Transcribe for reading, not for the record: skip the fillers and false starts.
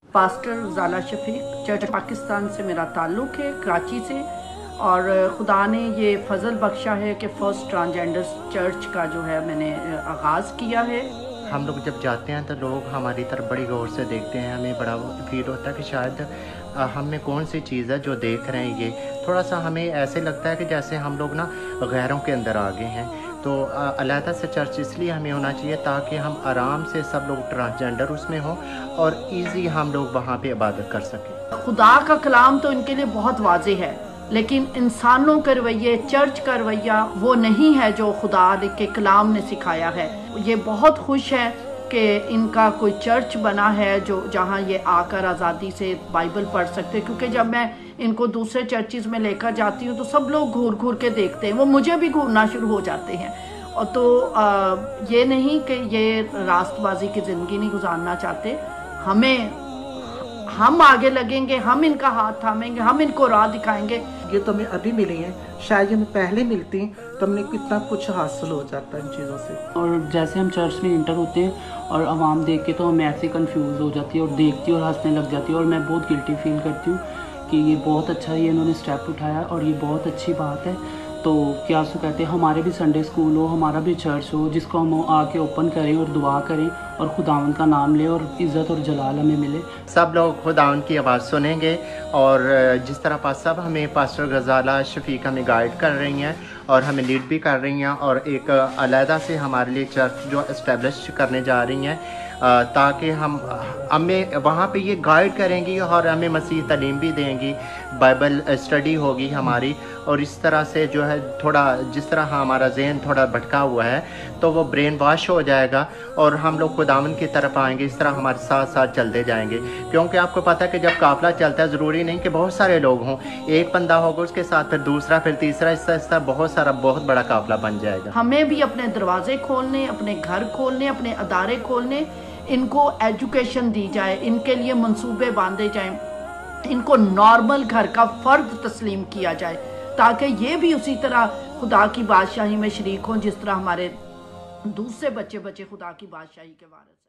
Pastor Ghazala Shafiq, church Pakistan سے میرا تعلق ہے، کراچی سے، اور خدا نے یہ فضل بخشا ہے کہ فرسٹ ٹرانسجینڈر چرچ کا جو ہے میں نے آغاز کیا ہے۔ ہم لوگ جب جاتے ہیں تو لوگ ہماری طرف بڑی غور سے دیکھتے ہیں، ہمیں بڑا فیل ہوتا ہے کہ شاید ہم میں کون سی چیز ہے جو دیکھ رہے ہیں۔ یہ تھوڑا سا ہمیں ایسے لگتا ہے کہ جیسے ہم لوگ نا غیروں کے اندر آ گئے ہیں۔ تو علیحدہ سے چرچ اس لیے ہمیں ہونا چاہیے تاکہ ہم آرام سے سب لوگ ٹرانسجینڈر اس میں ہوں اور ایزی ہم لوگ وہاں پہ عبادت کر سکیں۔ خدا کا کلام تو ان کے لیے بہت واضح ہے، لیکن انسانوں کے رویے، چرچ کا رویہ وہ نہیں ہے جو خدا کے کلام نے سکھایا ہے۔ یہ بہت خوش ہے کہ ان کا کوئی چرچ بنا ہے جہاں یہ آ کر آزادی سے بائبل پڑھ سکتے، کیونکہ جب میں ان کو دوسرے چرچز میں لے کر جاتی ہوں تو سب لوگ گھور گھور کے دیکھتے ہیں، وہ مجھے بھی گھورنا شروع ہو جاتے ہیں۔ اور تو یہ نہیں کہ یہ راست بازی کی زندگی نہیں گزارنا چاہتے، ہم آگے لگیں گے، ہم ان کا ہاتھ تھامیں گے، ہم ان کو راہ دکھائیں گے۔ یہ تو ہمیں ابھی ملی ہیں، شاید یہ ہمیں پہلے ملتی تو ہم نے کتنا کچھ حاصل ہو جاتا ان چیزوں سے۔ اور جیسے ہم چرچ میں انٹر ہوتے ہیں اور عوام دیکھ کے تو ہمیں ایسے کنفیوز ہو جاتی ہے اور دیکھتی اور ہنسنے لگ جاتی ہے، اور میں بہت گلٹی فیل کرتی ہوں کہ یہ بہت اچھا یہ انہوں نے اسٹیپ اٹھایا اور یہ بہت اچھی بات ہے۔ تو کیا سو کہتے ہیں ہمارے بھی سنڈے اسکول ہو، ہمارا بھی چرچ ہو جس کو ہم آ کے اوپن کریں اور دعا کریں اور خداوند کا نام لیں اور عزت اور جلال ہمیں ملے۔ سب لوگ خداوند کی آواز سنیں گے، اور جس طرح سب ہمیں پاسٹر غزالہ شفیق ہمیں گائیڈ کر رہی ہیں اور ہمیں لیڈ بھی کر رہی ہیں، اور ایک علیحدہ سے ہمارے لیے چرچ جو اسٹیبلش کرنے جا رہی ہیں تاکہ ہمیں وہاں پہ یہ گائیڈ کریں گی اور ہمیں مسیح تعلیم بھی دیں گی، بائبل اسٹڈی ہوگی ہماری، اور اس طرح سے جو ہے تھوڑا جس طرح ہمارا ذہن تھوڑا بھٹکا ہوا ہے تو وہ برین واش ہو جائے گا اور ہم لوگ خداوند کی طرف آئیں گے، اس طرح ہمارے ساتھ ساتھ چلتے جائیں گے۔ کیونکہ آپ کو پتہ ہے کہ جب قافلہ چلتا ہے ضروری نہیں کہ بہت سارے لوگ ہوں، ایک بندہ ہوگا اس کے ساتھ پھر دوسرا پھر تیسرا، اس طرح بہت بڑا قافلہ بن جائے گا۔ ہمیں بھی اپنے دروازے کھولنے، اپنے گھر کھولنے، اپنے ادارے کھولنے، ان کو ایجوکیشن دی جائے، ان کے لیے منصوبے باندھے جائیں، ان کو نارمل گھر کا فرد تسلیم کیا جائے تاکہ یہ بھی اسی طرح خدا کی بادشاہی میں شریک ہوں جس طرح ہمارے دوسرے بچے خدا کی بادشاہی کے وارث ہیں۔